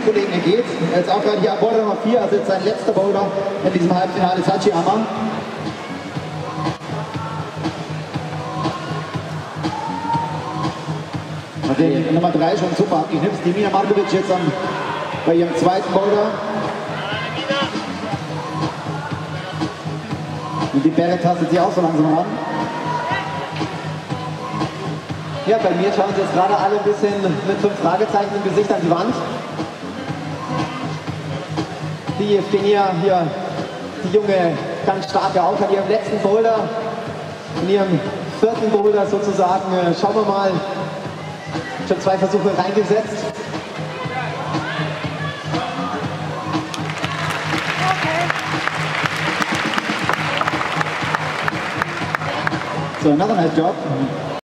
Teamkollegen ergeht. Jetzt auch gerade hier Boulder Nummer 4, also jetzt sein letzter Boulder in diesem Halbfinale, Sachiyama. Hat den Nummer 3 schon super abgeknipst. Die Mina Markovic jetzt bei ihrem zweiten Boulder. Und die Beret tastet sie auch so langsam an. Ja, bei mir schauen sie jetzt gerade alle ein bisschen mit 5 Fragezeichen im Gesicht an die Wand. Die Evgenia hier, die junge, ganz starke auch an ihrem letzten Boulder, in ihrem 4. Boulder sozusagen. Schauen wir mal, schon 2 Versuche reingesetzt. So, another nice job.